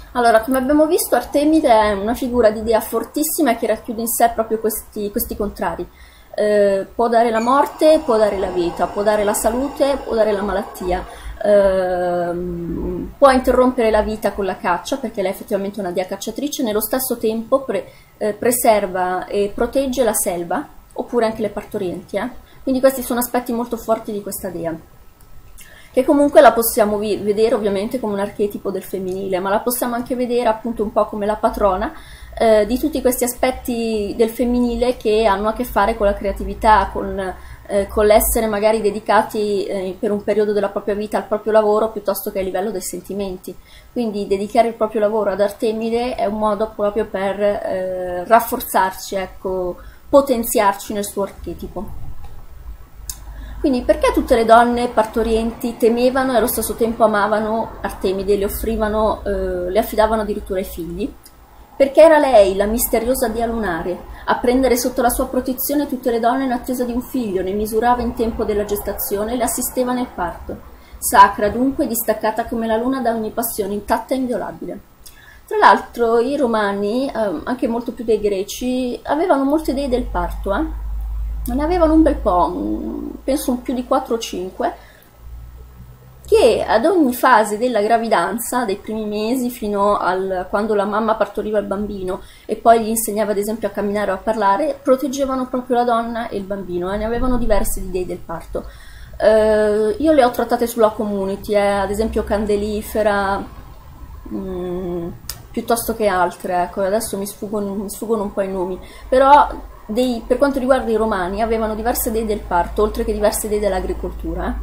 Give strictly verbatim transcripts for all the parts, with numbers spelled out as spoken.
Allora, come abbiamo visto, Artemide è una figura di dea fortissima che racchiude in sé proprio questi, questi contrari. Eh, può dare la morte, può dare la vita, può dare la salute, può dare la malattia, eh, può interrompere la vita con la caccia, perché lei è effettivamente una dea cacciatrice, nello stesso tempo pre, eh, preserva e protegge la selva, oppure anche le partorienti. Eh? Quindi questi sono aspetti molto forti di questa dea, che comunque la possiamo vedere ovviamente come un archetipo del femminile, ma la possiamo anche vedere appunto un po' come la patrona eh, di tutti questi aspetti del femminile che hanno a che fare con la creatività, con, eh, con l'essere magari dedicati eh, per un periodo della propria vita al proprio lavoro piuttosto che a livello dei sentimenti. Quindi dedicare il proprio lavoro ad Artemide è un modo proprio per eh, rafforzarci, ecco, potenziarci nel suo archetipo. Quindi perché tutte le donne partorienti temevano e allo stesso tempo amavano Artemide, le offrivano, eh, le affidavano addirittura ai figli? Perché era lei, la misteriosa dea lunare, a prendere sotto la sua protezione tutte le donne in attesa di un figlio, ne misurava in tempo della gestazione e le assisteva nel parto. Sacra dunque, distaccata come la luna da ogni passione, intatta e inviolabile. Tra l'altro i romani, eh, anche molto più dei greci, avevano molte idee del parto, eh? Ne avevano un bel po', penso un più di quattro o cinque, che ad ogni fase della gravidanza, dai primi mesi fino a quando la mamma partoriva il bambino e poi gli insegnava ad esempio a camminare o a parlare, proteggevano proprio la donna e il bambino, e ne avevano diverse idee del parto. Eh, io le ho trattate sulla community, eh, ad esempio Candelifera, mh, piuttosto che altre, ecco, adesso mi sfuggono, mi sfuggono un po' i nomi, però Dei, per quanto riguarda i romani, avevano diverse idee del parto, oltre che diverse idee dell'agricoltura. Eh?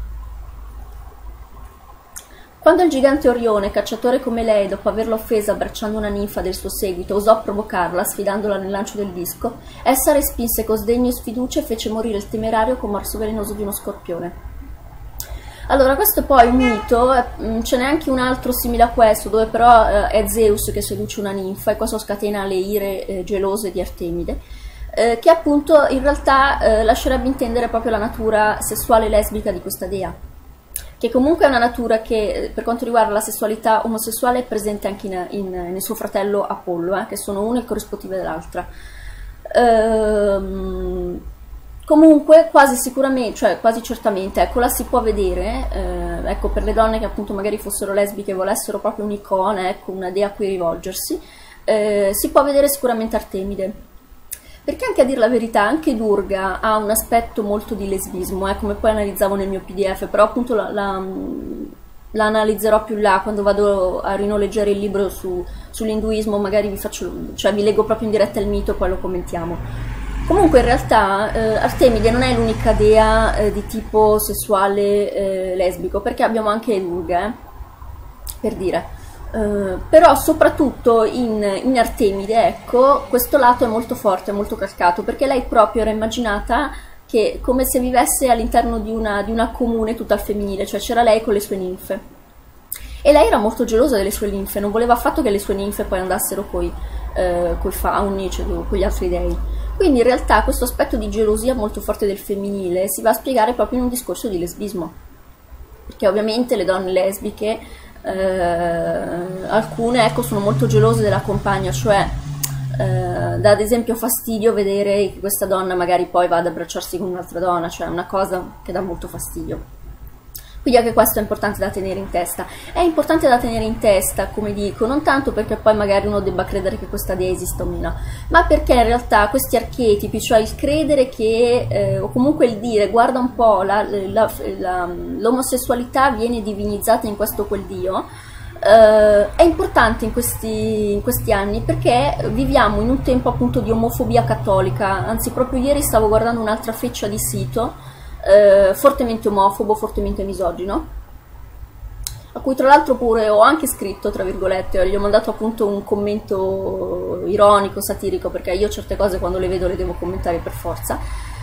Quando il gigante Orione, cacciatore come lei, dopo averla offesa abbracciando una ninfa del suo seguito, osò provocarla, sfidandola nel lancio del disco, essa respinse con sdegno e sfiducia e fece morire il temerario con morso velenoso di uno scorpione. Allora, questo è poi un mito, ce n'è anche un altro simile a questo, dove però eh, è Zeus che seduce una ninfa, e questo scatena le ire eh, gelose di Artemide, Eh, che appunto in realtà eh, lascerebbe intendere proprio la natura sessuale lesbica di questa dea, che comunque è una natura che per quanto riguarda la sessualità omosessuale è presente anche in, in, nel suo fratello Apollo, eh, che sono una il corrispettivo dell'altra. Ehm, comunque quasi sicuramente, cioè quasi certamente, ecco, la si può vedere, eh, ecco, per le donne che appunto magari fossero lesbiche e volessero proprio un'icona, ecco, una dea a cui rivolgersi, eh, si può vedere sicuramente Artemide. Perché anche a dire la verità, anche Durga ha un aspetto molto di lesbismo, eh, come poi analizzavo nel mio P D F, però appunto la, la, la analizzerò più là, quando vado a rinoleggiare il libro su, sull'induismo, magari vi, faccio, cioè vi leggo proprio in diretta il mito e poi lo commentiamo. Comunque in realtà eh, Artemide non è l'unica dea eh, di tipo sessuale eh, lesbico, perché abbiamo anche Durga, eh, per dire. Uh, però soprattutto in, in Artemide, ecco, questo lato è molto forte, molto calcato, perché lei proprio era immaginata che come se vivesse all'interno di una, di una comune tutta al femminile, cioè c'era lei con le sue ninfe, e lei era molto gelosa delle sue ninfe, non voleva affatto che le sue ninfe poi andassero coi, uh, coi fauni, cioè con gli altri dei. Quindi in realtà questo aspetto di gelosia molto forte del femminile si va a spiegare proprio in un discorso di lesbismo, perché ovviamente le donne lesbiche Uh, alcune, ecco, sono molto gelose della compagna, cioè uh, dà ad esempio fastidio vedere che questa donna magari poi va ad abbracciarsi con un'altra donna, cioè è una cosa che dà molto fastidio. Quindi anche questo è importante da tenere in testa. È importante da tenere in testa, come dico, non tanto perché poi magari uno debba credere che questa dea esista o meno, ma perché in realtà questi archetipi, cioè il credere che, eh, o comunque il dire, guarda un po', l'omosessualità viene divinizzata in questo o quel dio, eh, è importante in questi, in questi anni, perché viviamo in un tempo appunto di omofobia cattolica. Anzi, proprio ieri stavo guardando un'altra feccia di sito, Eh, fortemente omofobo, fortemente misogino, a cui tra l'altro pure ho anche scritto, tra virgolette, gli ho mandato appunto un commento ironico, satirico, perché io certe cose quando le vedo le devo commentare per forza,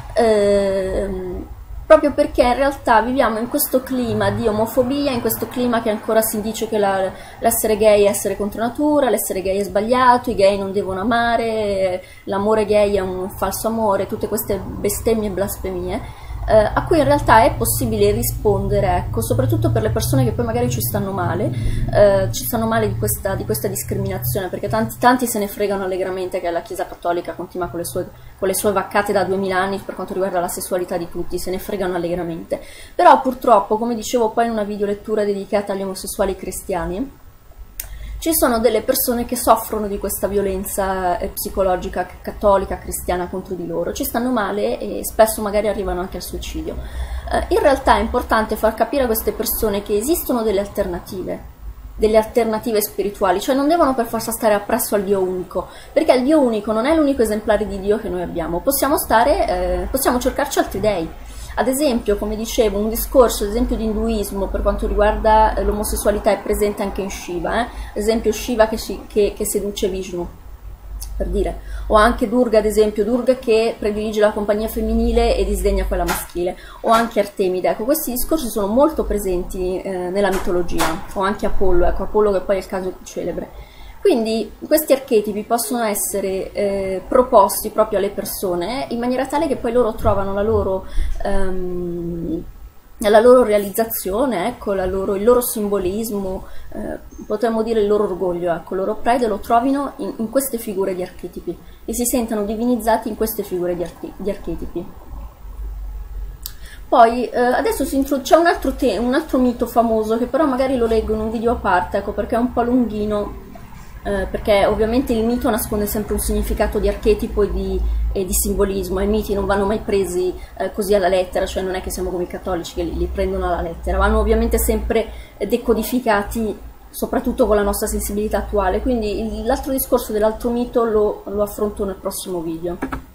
eh, proprio perché in realtà viviamo in questo clima di omofobia, in questo clima che ancora si dice che l'essere gay è essere contro natura, l'essere gay è sbagliato, i gay non devono amare, l'amore gay è un falso amore, tutte queste bestemmie e blasfemie. eh, a cui in realtà è possibile rispondere, ecco, soprattutto per le persone che poi magari ci stanno male, eh, ci stanno male di questa, di questa discriminazione, perché tanti, tanti se ne fregano allegramente che la Chiesa Cattolica continua con le sue, con le sue vaccate da duemila anni per quanto riguarda la sessualità di tutti, se ne fregano allegramente. Però purtroppo, come dicevo poi in una videolettura dedicata agli omosessuali cristiani, ci sono delle persone che soffrono di questa violenza eh, psicologica cattolica, cristiana contro di loro, ci stanno male e spesso magari arrivano anche al suicidio. Eh, in realtà è importante far capire a queste persone che esistono delle alternative, delle alternative spirituali, cioè non devono per forza stare appresso al Dio unico, perché il Dio unico non è l'unico esemplare di Dio che noi abbiamo, possiamo, stare, eh, possiamo cercarci altri dei. Ad esempio, come dicevo, un discorso, ad esempio, di induismo per quanto riguarda eh, l'omosessualità è presente anche in Shiva, eh? Ad esempio Shiva che, che, che seduce Vishnu, per dire, o anche Durga, ad esempio, Durga che predilige la compagnia femminile e disdegna quella maschile, o anche Artemide. Ecco, questi discorsi sono molto presenti eh, nella mitologia, o anche Apollo, ecco, Apollo che poi è il caso più celebre. Quindi questi archetipi possono essere eh, proposti proprio alle persone in maniera tale che poi loro trovano la loro, um, la loro realizzazione, ecco, la loro, il loro simbolismo, eh, potremmo dire il loro orgoglio, ecco, il loro pride lo trovino in, in queste figure di archetipi e si sentano divinizzati in queste figure di, archi di archetipi. Poi eh, adesso c'è un, un altro mito famoso che però magari lo leggo in un video a parte, ecco, perché è un po' lunghino. Eh, perché ovviamente il mito nasconde sempre un significato di archetipo e di, e di simbolismo, e i miti non vanno mai presi eh, così alla lettera, cioè non è che siamo come i cattolici che li, li prendono alla lettera, vanno ovviamente sempre decodificati soprattutto con la nostra sensibilità attuale, quindi l'altro discorso dell'altro mito lo, lo affronto nel prossimo video.